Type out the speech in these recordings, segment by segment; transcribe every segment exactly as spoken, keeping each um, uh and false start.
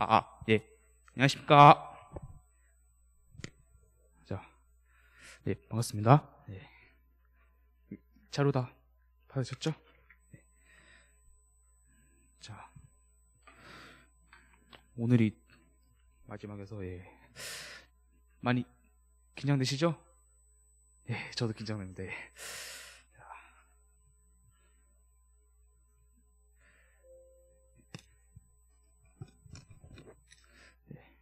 아, 아, 예. 안녕하십니까. 자, 예, 반갑습니다. 예. 자료 다 받으셨죠? 예. 자, 오늘이 마지막에서, 예. 많이 긴장되시죠? 예, 저도 긴장됩니다. 예. 자, 예.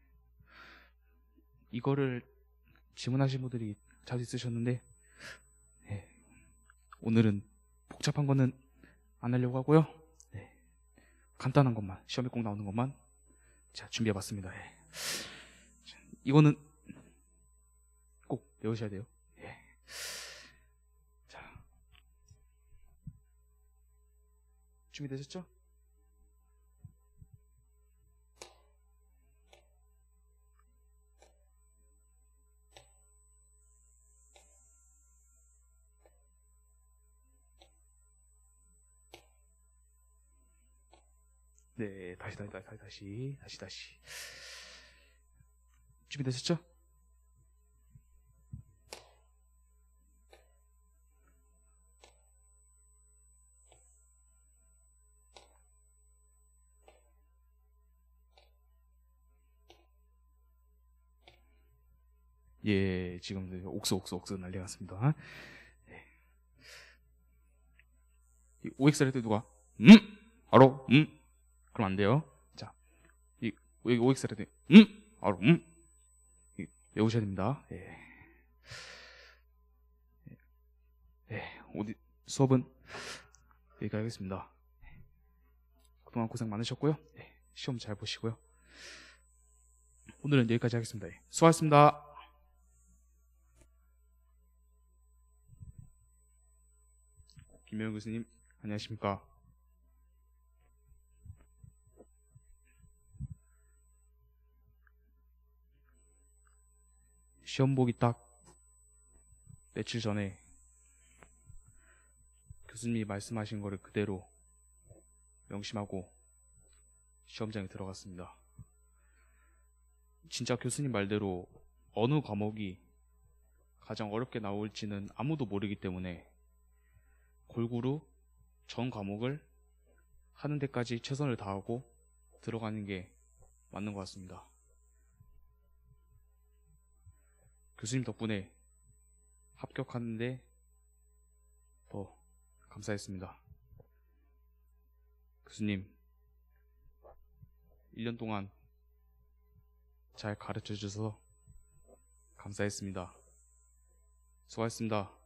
이거를 질문하신 분들이 자주 있으셨는데, 예. 오늘은 복잡한 거는 안 하려고 하고요. 네. 간단한 것만, 시험에 꼭 나오는 것만 자, 준비해봤습니다. 예. 자, 이거는 꼭 외우셔야 돼요. 예. 자, 준비되셨죠? 네, 다시, 다시, 다시, 다시, 다시, 다시. 준비되셨죠? 예, 지금 옥수, 옥수, 옥수 난리 났습니다. 예. 오엑스를 할 때 누가, 음! 바로, 음! 그럼 안 돼요. 자, 이, 오엑스를 할 때, 음! 바로, 음! 외우셔야 됩니다. 예. 예, 오늘 수업은 여기까지 하겠습니다. 그동안 고생 많으셨고요. 예, 시험 잘 보시고요. 오늘은 여기까지 하겠습니다. 예, 수고하셨습니다. 김명훈 교수님, 안녕하십니까. 시험 보기 딱 며칠 전에 교수님이 말씀하신 거를 그대로 명심하고 시험장에 들어갔습니다. 진짜 교수님 말대로 어느 과목이 가장 어렵게 나올지는 아무도 모르기 때문에 골고루 전 과목을 하는 데까지 최선을 다하고 들어가는 게 맞는 것 같습니다. 교수님 덕분에 합격하는데 더 감사했습니다. 교수님, 일 년 동안 잘 가르쳐 주셔서 감사했습니다. 수고하셨습니다.